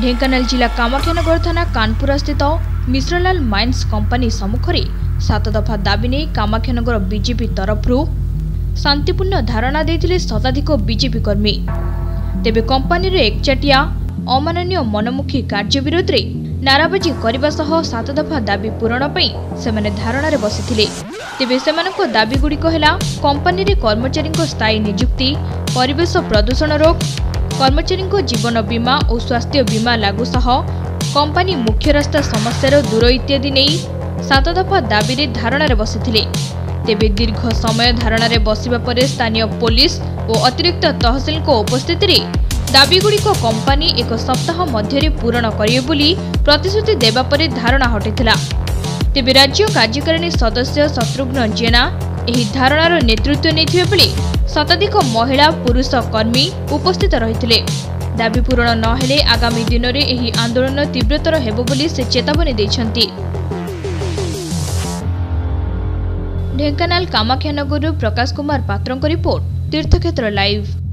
ढेंकानाल जिला कामाख्यानगर थाना कानपुरा स्थित मिश्रलाल माइन्स कंपनी सम्मुखें 7 दफा दाबी नहीं कामाख्यानगर बीजेपी तरफ शांतिपूर्ण धारणा देथिले शताधिक बीजेपी कर्मी। तेबे कंपनी रे एकचाटिया अमाननीय मनमुखी कार्य विरोध रे नाराबाजी करने सह 7 दफा दाबी पूरण पई सेमाने धारणा रे बसिथिले। तेबे सेमानको दाबी गुड़िक हैला कंपनी रे कर्मचारी स्थायी नियुक्ति, परिवेश प्रदूषण रोक, कर्मचारी जीवन बीमा और स्वास्थ्य बीमा लागू सह कंपनी मुख्य रास्ता समस्या दूर इत्यादि नहीं 7 दफा दाबी रे धारणा रे बसिथिले। तेबे दीर्घ समय धारणा रे बसिबा परे स्थानीय पुलिस और अतिरिक्त तहसील को उपस्थिति रे दाबीगुड़िक कंपनी एक सप्ताह मध्य पूरण करिवे बोली प्रतिश्रुति देबा परे धारणा हटिथिला। तेबे राज्य कार्यकारिणी सदस्य शत्रुघ्न जेना एही धारणार नेतृत्व नेथिबे बेले शताधिक महिला पुरुष कर्मी उपस्थित रहिथिले। दाबी पूरण न हेले आगामी दिन में एही आंदोलन तीव्रतर हेबो बोली से चेतावनी दैछन्ति। ढेंकानाल कामाख्यानगर प्रकाश कुमार पात्रଙ୍କ रिपोर्ट तीर्थक्षेत्र लाइव।